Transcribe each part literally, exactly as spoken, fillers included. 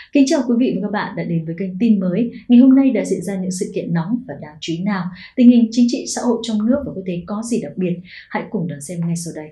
Kính chào quý vị và các bạn đã đến với kênh tin mới. Ngày hôm nay đã diễn ra những sự kiện nóng và đáng chú ý nào? Tình hình chính trị xã hội trong nước và quốc tế có gì đặc biệt? Hãy cùng đón xem ngay sau đây.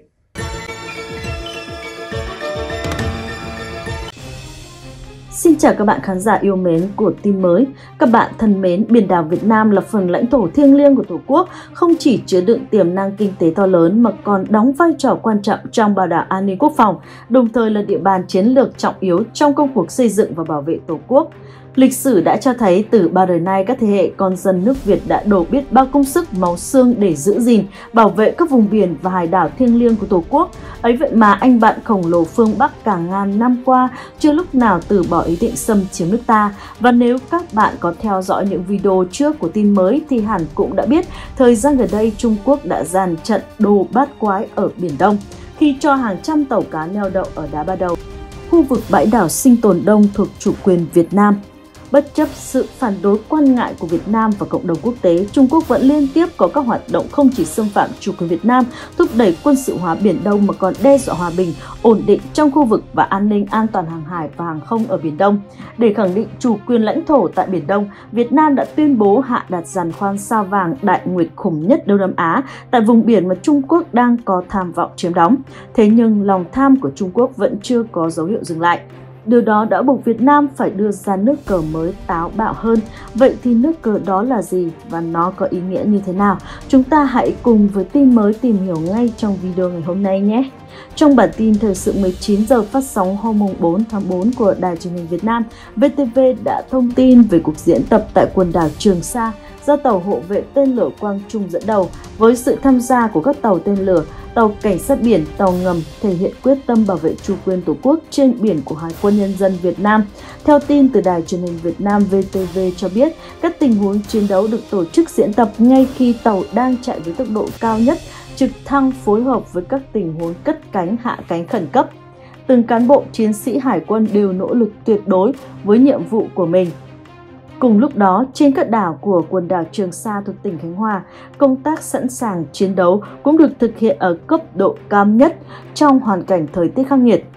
Xin chào các bạn khán giả yêu mến của tin mới. Các bạn thân mến, biển đảo Việt Nam là phần lãnh thổ thiêng liêng của Tổ quốc, không chỉ chứa đựng tiềm năng kinh tế to lớn mà còn đóng vai trò quan trọng trong bảo đảm an ninh quốc phòng, đồng thời là địa bàn chiến lược trọng yếu trong công cuộc xây dựng và bảo vệ Tổ quốc. Lịch sử đã cho thấy từ bao đời nay các thế hệ con dân nước Việt đã đổ biết bao công sức máu xương để giữ gìn, bảo vệ các vùng biển và hải đảo thiêng liêng của Tổ quốc. Ấy vậy mà anh bạn khổng lồ phương Bắc cả ngàn năm qua chưa lúc nào từ bỏ ý định xâm chiếm nước ta. Và nếu các bạn có theo dõi những video trước của tin mới thì hẳn cũng đã biết thời gian gần đây Trung Quốc đã dàn trận đồ bát quái ở Biển Đông khi cho hàng trăm tàu cá neo đậu ở Đá Ba Đầu, khu vực bãi đảo sinh tồn Đông thuộc chủ quyền Việt Nam. Bất chấp sự phản đối quan ngại của Việt Nam và cộng đồng quốc tế, Trung Quốc vẫn liên tiếp có các hoạt động không chỉ xâm phạm chủ quyền Việt Nam, thúc đẩy quân sự hóa Biển Đông mà còn đe dọa hòa bình, ổn định trong khu vực và an ninh an toàn hàng hải và hàng không ở Biển Đông. Để khẳng định chủ quyền lãnh thổ tại Biển Đông, Việt Nam đã tuyên bố hạ đặt giàn khoan sao vàng đại nguyệt khủng nhất Đông Nam Á tại vùng biển mà Trung Quốc đang có tham vọng chiếm đóng. Thế nhưng lòng tham của Trung Quốc vẫn chưa có dấu hiệu dừng lại. Điều đó đã buộc Việt Nam phải đưa ra nước cờ mới táo bạo hơn. Vậy thì nước cờ đó là gì và nó có ý nghĩa như thế nào? Chúng ta hãy cùng với tin mới tìm hiểu ngay trong video ngày hôm nay nhé! Trong bản tin thời sự mười chín giờ phát sóng hôm bốn tháng tư của Đài Truyền hình Việt Nam, vê tê vê đã thông tin về cuộc diễn tập tại quần đảo Trường Sa do tàu hộ vệ tên lửa Quang Trung dẫn đầu, với sự tham gia của các tàu tên lửa, tàu cảnh sát biển, tàu ngầm, thể hiện quyết tâm bảo vệ chủ quyền Tổ quốc trên biển của Hải quân Nhân dân Việt Nam. Theo tin từ Đài Truyền hình Việt Nam vê tê vê cho biết, các tình huống chiến đấu được tổ chức diễn tập ngay khi tàu đang chạy với tốc độ cao nhất, trực thăng phối hợp với các tình huống cất cánh hạ cánh khẩn cấp. Từng cán bộ chiến sĩ Hải quân đều nỗ lực tuyệt đối với nhiệm vụ của mình. Cùng lúc đó, trên các đảo của quần đảo Trường Sa thuộc tỉnh Khánh Hòa, công tác sẵn sàng chiến đấu cũng được thực hiện ở cấp độ cao nhất trong hoàn cảnh thời tiết khắc nghiệt.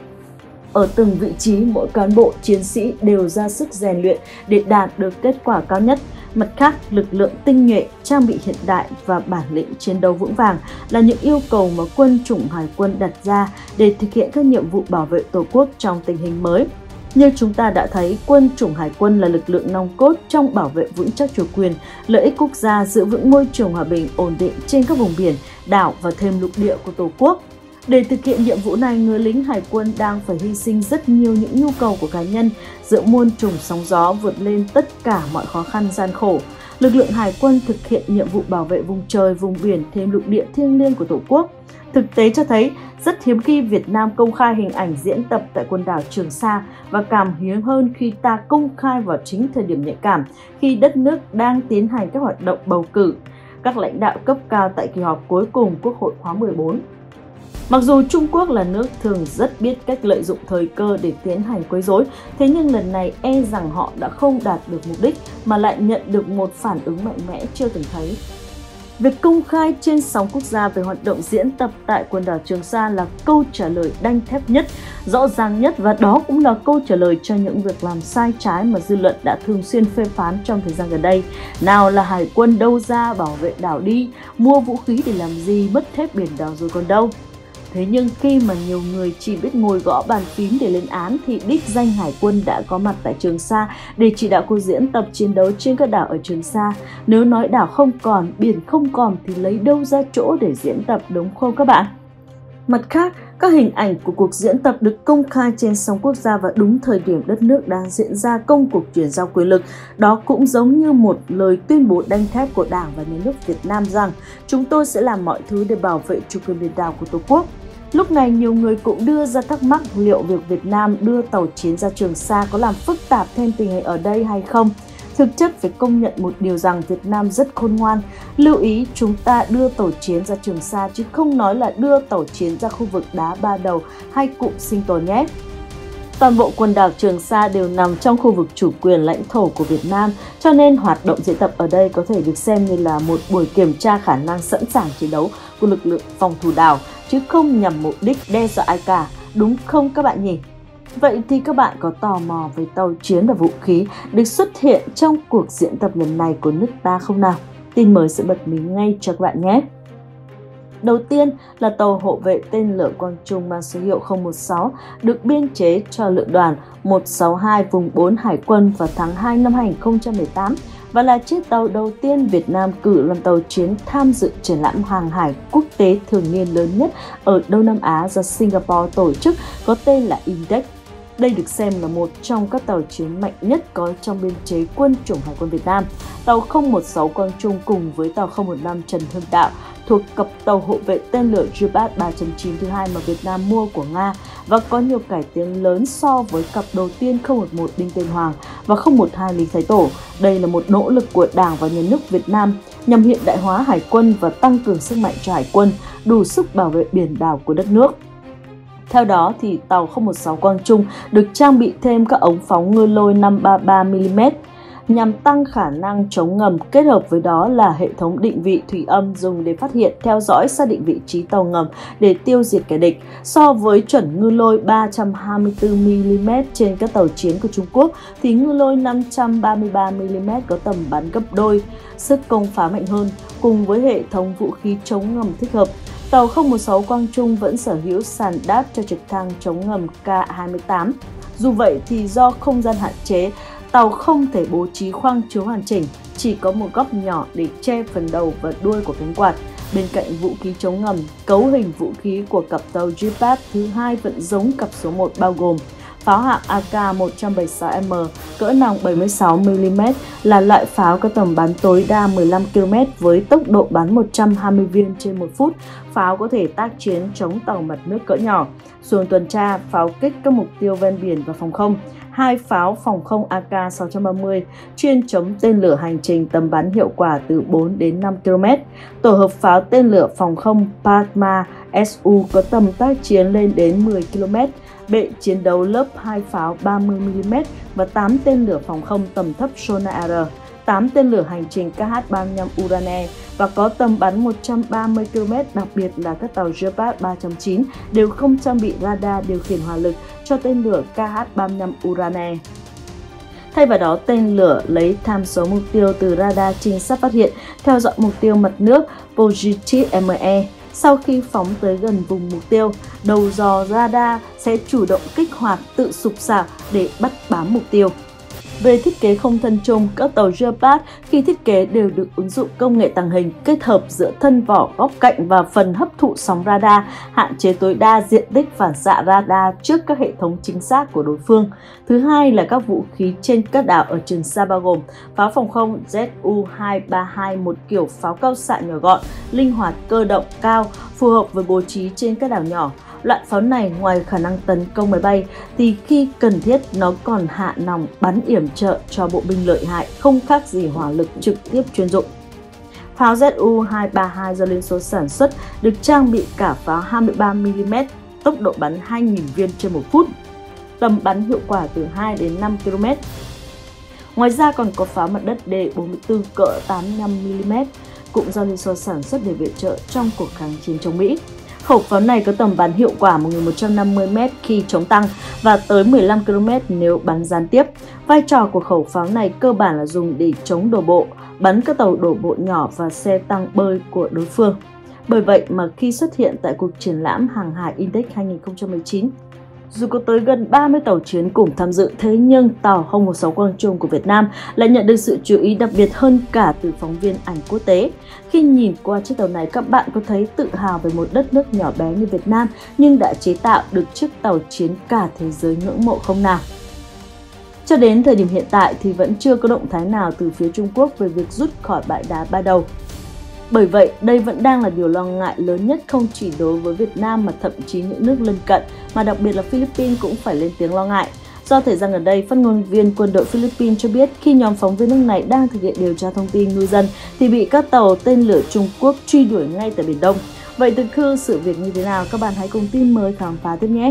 Ở từng vị trí, mỗi cán bộ chiến sĩ đều ra sức rèn luyện để đạt được kết quả cao nhất. Mặt khác, lực lượng tinh nhuệ, trang bị hiện đại và bản lĩnh chiến đấu vững vàng là những yêu cầu mà quân chủng Hải quân đặt ra để thực hiện các nhiệm vụ bảo vệ Tổ quốc trong tình hình mới. Như chúng ta đã thấy, quân chủng Hải quân là lực lượng nòng cốt trong bảo vệ vững chắc chủ quyền, lợi ích quốc gia, giữ vững môi trường hòa bình ổn định trên các vùng biển, đảo và thêm lục địa của Tổ quốc. Để thực hiện nhiệm vụ này, người lính Hải quân đang phải hy sinh rất nhiều những nhu cầu của cá nhân, giữa muôn trùng sóng gió vượt lên tất cả mọi khó khăn gian khổ. Lực lượng Hải quân thực hiện nhiệm vụ bảo vệ vùng trời, vùng biển, thêm lục địa thiêng liêng của Tổ quốc. Thực tế cho thấy, rất hiếm khi Việt Nam công khai hình ảnh diễn tập tại quần đảo Trường Sa và càng hiếm hơn khi ta công khai vào chính thời điểm nhạy cảm khi đất nước đang tiến hành các hoạt động bầu cử các lãnh đạo cấp cao tại kỳ họp cuối cùng Quốc hội khóa mười bốn. Mặc dù Trung Quốc là nước thường rất biết cách lợi dụng thời cơ để tiến hành quấy rối, thế nhưng lần này e rằng họ đã không đạt được mục đích mà lại nhận được một phản ứng mạnh mẽ chưa từng thấy. Việc công khai trên sóng quốc gia về hoạt động diễn tập tại quần đảo Trường Sa là câu trả lời đanh thép nhất, rõ ràng nhất và đó cũng là câu trả lời cho những việc làm sai trái mà dư luận đã thường xuyên phê phán trong thời gian gần đây. Nào là Hải quân đâu ra bảo vệ đảo đi, mua vũ khí để làm gì, mất hết biển đảo rồi còn đâu. Thế nhưng khi mà nhiều người chỉ biết ngồi gõ bàn phím để lên án thì đích danh Hải quân đã có mặt tại Trường Sa để chỉ đạo cuộc diễn tập chiến đấu trên các đảo ở Trường Sa. Nếu nói đảo không còn, biển không còn thì lấy đâu ra chỗ để diễn tập, đúng không các bạn? Mặt khác, các hình ảnh của cuộc diễn tập được công khai trên sóng quốc gia và đúng thời điểm đất nước đang diễn ra công cuộc chuyển giao quyền lực. Đó cũng giống như một lời tuyên bố đanh thép của Đảng và Nhà nước Việt Nam rằng chúng tôi sẽ làm mọi thứ để bảo vệ chủ quyền biển đảo của Tổ quốc. Lúc này nhiều người cũng đưa ra thắc mắc liệu việc Việt Nam đưa tàu chiến ra Trường Sa có làm phức tạp thêm tình hình ở đây hay không. Thực chất phải công nhận một điều rằng Việt Nam rất khôn ngoan. Lưu ý chúng ta đưa tàu chiến ra Trường Sa chứ không nói là đưa tàu chiến ra khu vực Đá Ba Đầu hay cụm Sinh Tồn nhé. Toàn bộ quần đảo Trường Sa đều nằm trong khu vực chủ quyền lãnh thổ của Việt Nam, cho nên hoạt động diễn tập ở đây có thể được xem như là một buổi kiểm tra khả năng sẵn sàng chiến đấu của lực lượng phòng thủ đảo, chứ không nhằm mục đích đe dọa ai cả, đúng không các bạn nhỉ? Vậy thì các bạn có tò mò về tàu chiến và vũ khí được xuất hiện trong cuộc diễn tập lần này của nước ta không nào? Tin mới sẽ bật mí ngay cho các bạn nhé! Đầu tiên là tàu hộ vệ tên lửa Quang Trung mang số hiệu không một sáu được biên chế cho lữ đoàn một sáu hai vùng bốn Hải quân vào tháng hai năm hai nghìn không trăm mười tám và là chiếc tàu đầu tiên Việt Nam cử làm tàu chiến tham dự triển lãm hàng hải quốc tế thường niên lớn nhất ở Đông Nam Á do Singapore tổ chức, có tên là Index. Đây được xem là một trong các tàu chiến mạnh nhất có trong biên chế quân chủng Hải quân Việt Nam. Tàu không một sáu Quang Trung cùng với tàu không một năm Trần Hưng Đạo thuộc cặp tàu hộ vệ tên lửa Jubat ba chấm chín thứ hai mà Việt Nam mua của Nga và có nhiều cải tiến lớn so với cặp đầu tiên không một một Đinh Tiên Hoàng và không một hai Lý Thái Tổ. Đây là một nỗ lực của Đảng và Nhà nước Việt Nam nhằm hiện đại hóa hải quân và tăng cường sức mạnh cho hải quân, đủ sức bảo vệ biển đảo của đất nước. Theo đó, thì tàu không một sáu Quang Trung được trang bị thêm các ống phóng ngư lôi năm ba mươi ba mi li mét nhằm tăng khả năng chống ngầm, kết hợp với đó là hệ thống định vị thủy âm dùng để phát hiện, theo dõi, xác định vị trí tàu ngầm để tiêu diệt kẻ địch. So với chuẩn ngư lôi ba trăm hai mươi tư mi li mét trên các tàu chiến của Trung Quốc, thì ngư lôi năm trăm ba mươi ba mi li mét có tầm bắn gấp đôi, sức công phá mạnh hơn, cùng với hệ thống vũ khí chống ngầm thích hợp. Tàu không một sáu Quang Trung vẫn sở hữu sàn đáp cho trực thăng chống ngầm K hai mươi tám. Dù vậy thì do không gian hạn chế, tàu không thể bố trí khoang chứa hoàn chỉnh, chỉ có một góc nhỏ để che phần đầu và đuôi của cánh quạt. Bên cạnh vũ khí chống ngầm, cấu hình vũ khí của cặp tàu Jubat thứ hai vẫn giống cặp số một, bao gồm pháo hạng A K một trăm bảy mươi sáu M cỡ nòng bảy mươi sáu mi li mét là loại pháo có tầm bắn tối đa mười lăm ki lô mét với tốc độ bắn một trăm hai mươi viên trên một phút. Pháo có thể tác chiến chống tàu mặt nước cỡ nhỏ, xuồng tuần tra, pháo kích các mục tiêu ven biển và phòng không. Hai pháo phòng không A K sáu trăm ba mươi chuyên chống tên lửa hành trình tầm bắn hiệu quả từ bốn đến năm ki lô mét. Tổ hợp pháo tên lửa phòng không Padma S U có tầm tác chiến lên đến mười ki lô mét. Bệ chiến đấu lớp hai pháo ba mươi mi li mét và tám tên lửa phòng không tầm thấp Sonar R, tám tên lửa hành trình K H ba mươi lăm Urane và có tầm bắn một trăm ba mươi ki lô mét, đặc biệt là các tàu Jubat ba chấm chín đều không trang bị radar điều khiển hỏa lực cho tên lửa K H ba mươi lăm Urane. Thay vào đó, tên lửa lấy tham số mục tiêu từ radar trinh sát phát hiện, theo dõi mục tiêu mặt nước Positive M E. Sau khi phóng tới gần vùng mục tiêu, đầu dò radar sẽ chủ động kích hoạt tự sụp sạo để bắt bám mục tiêu. Về thiết kế không thân chung, các tàu Jubat khi thiết kế đều được ứng dụng công nghệ tàng hình kết hợp giữa thân vỏ, góc cạnh và phần hấp thụ sóng radar, hạn chế tối đa diện tích phản xạ radar trước các hệ thống chính xác của đối phương. Thứ hai là các vũ khí trên các đảo ở Trường Sa bao gồm pháo phòng không Z U hai ba hai, một kiểu pháo cao xạ nhỏ gọn, linh hoạt, cơ động cao, phù hợp với bố trí trên các đảo nhỏ. Loại pháo này ngoài khả năng tấn công máy bay thì khi cần thiết nó còn hạ nòng bắn yểm trợ cho bộ binh lợi hại, không khác gì hỏa lực trực tiếp chuyên dụng. Pháo Z U hai ba hai do Liên Xô sản xuất được trang bị cả pháo hai mươi ba mi li mét, tốc độ bắn hai nghìn viên trên một phút, tầm bắn hiệu quả từ hai đến năm ki lô mét. Ngoài ra còn có pháo mặt đất D bốn mươi tư cỡ tám mươi lăm mi li mét, cũng do Liên Xô sản xuất để viện trợ trong cuộc kháng chiến chống Mỹ. Khẩu pháo này có tầm bắn hiệu quả một nghìn một trăm năm mươi mét khi chống tăng và tới mười lăm ki lô mét nếu bắn gián tiếp. Vai trò của khẩu pháo này cơ bản là dùng để chống đổ bộ, bắn các tàu đổ bộ nhỏ và xe tăng bơi của đối phương. Bởi vậy mà khi xuất hiện tại cuộc triển lãm hàng hải Index hai nghìn không trăm mười chín, dù có tới gần ba mươi tàu chiến cùng tham dự, thế nhưng tàu không một sáu Quang Trung của Việt Nam lại nhận được sự chú ý đặc biệt hơn cả từ phóng viên ảnh quốc tế. Khi nhìn qua chiếc tàu này, các bạn có thấy tự hào về một đất nước nhỏ bé như Việt Nam nhưng đã chế tạo được chiếc tàu chiến cả thế giới ngưỡng mộ không nào? Cho đến thời điểm hiện tại thì vẫn chưa có động thái nào từ phía Trung Quốc về việc rút khỏi bãi đá Ba Đầu. Bởi vậy, đây vẫn đang là điều lo ngại lớn nhất không chỉ đối với Việt Nam mà thậm chí những nước lân cận, mà đặc biệt là Philippines cũng phải lên tiếng lo ngại. Do thời gian gần đây, phát ngôn viên quân đội Philippines cho biết khi nhóm phóng viên nước này đang thực hiện điều tra thông tin ngư dân thì bị các tàu tên lửa Trung Quốc truy đuổi ngay tại Biển Đông. Vậy thực hư sự việc như thế nào? Các bạn hãy cùng tin mới khám phá tiếp nhé!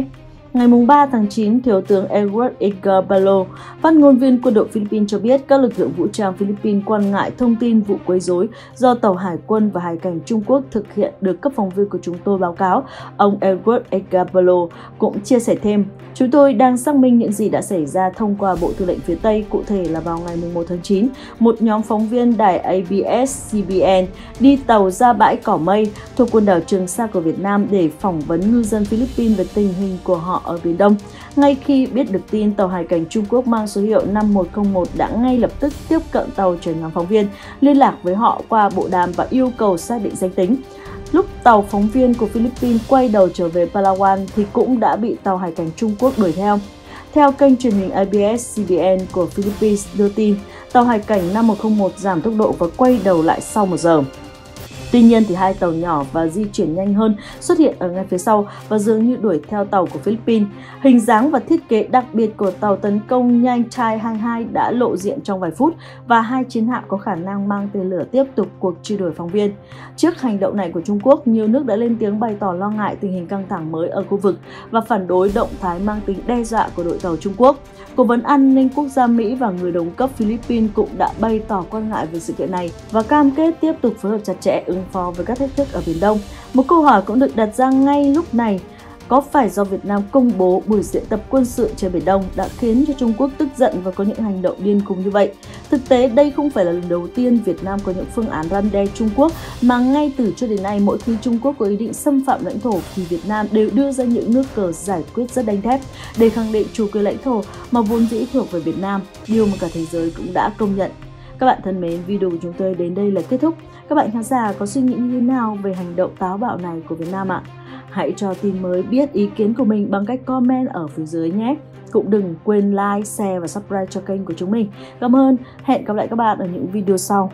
Ngày ba tháng chín, Thiếu tướng Edward Igabalo, phát ngôn viên quân đội Philippines cho biết các lực lượng vũ trang Philippines quan ngại thông tin vụ quấy rối do tàu hải quân và hải cảnh Trung Quốc thực hiện được các phóng viên của chúng tôi báo cáo. Ông Edward Igabalo cũng chia sẻ thêm, chúng tôi đang xác minh những gì đã xảy ra thông qua Bộ Tư lệnh phía Tây, cụ thể là vào ngày một tháng chín, một nhóm phóng viên đài A B S C B N đi tàu ra bãi Cỏ Mây thuộc quần đảo Trường Sa của Việt Nam để phỏng vấn ngư dân Philippines về tình hình của họ ở Biển Đông. Ngay khi biết được tin, tàu hải cảnh Trung Quốc mang số hiệu năm một không một đã ngay lập tức tiếp cận tàu chở nhóm phóng viên, liên lạc với họ qua bộ đàm và yêu cầu xác định danh tính. Lúc tàu phóng viên của Philippines quay đầu trở về Palawan thì cũng đã bị tàu hải cảnh Trung Quốc đuổi theo. Theo kênh truyền hình A B S C B N của Philippines đưa tin, tàu hải cảnh năm một không một giảm tốc độ và quay đầu lại sau một giờ. Tuy nhiên, thì hai tàu nhỏ và di chuyển nhanh hơn xuất hiện ở ngay phía sau và dường như đuổi theo tàu của Philippines. Hình dáng và thiết kế đặc biệt của tàu tấn công nhanh Tai hai mươi hai đã lộ diện trong vài phút và hai chiến hạm có khả năng mang tên lửa tiếp tục cuộc truy đuổi phóng viên. Trước hành động này của Trung Quốc, nhiều nước đã lên tiếng bày tỏ lo ngại tình hình căng thẳng mới ở khu vực và phản đối động thái mang tính đe dọa của đội tàu Trung Quốc. Cố vấn an ninh quốc gia Mỹ và người đồng cấp Philippines cũng đã bày tỏ quan ngại về sự kiện này và cam kết tiếp tục phối hợp chặt chẽ ứng phó với các thách thức ở Biển Đông. Một câu hỏi cũng được đặt ra ngay lúc này, có phải do Việt Nam công bố buổi diễn tập quân sự trên Biển Đông đã khiến cho Trung Quốc tức giận và có những hành động điên khùng như vậy? Thực tế, đây không phải là lần đầu tiên Việt Nam có những phương án răn đe Trung Quốc, mà ngay từ trước đến nay, mỗi khi Trung Quốc có ý định xâm phạm lãnh thổ thì Việt Nam đều đưa ra những nước cờ giải quyết rất đanh thép để khẳng định chủ quyền lãnh thổ mà vốn dĩ thuộc về Việt Nam, điều mà cả thế giới cũng đã công nhận. Các bạn thân mến, video của chúng tôi đến đây là kết thúc. Các bạn khán giả có suy nghĩ như thế nào về hành động táo bạo này của Việt Nam ạ? Hãy cho Tin Mới biết ý kiến của mình bằng cách comment ở phía dưới nhé. Cũng đừng quên like, share và subscribe cho kênh của chúng mình. Cảm ơn, hẹn gặp lại các bạn ở những video sau.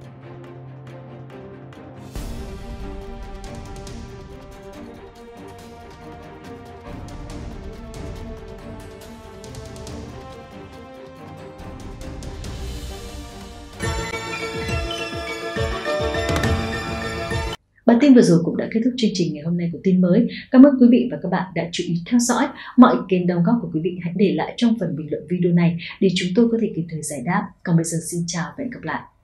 Bản tin vừa rồi cũng đã kết thúc chương trình ngày hôm nay của Tin Mới. Cảm ơn quý vị và các bạn đã chú ý theo dõi. Mọi ý kiến đóng góp của quý vị hãy để lại trong phần bình luận video này để chúng tôi có thể kịp thời giải đáp. Còn bây giờ xin chào và hẹn gặp lại.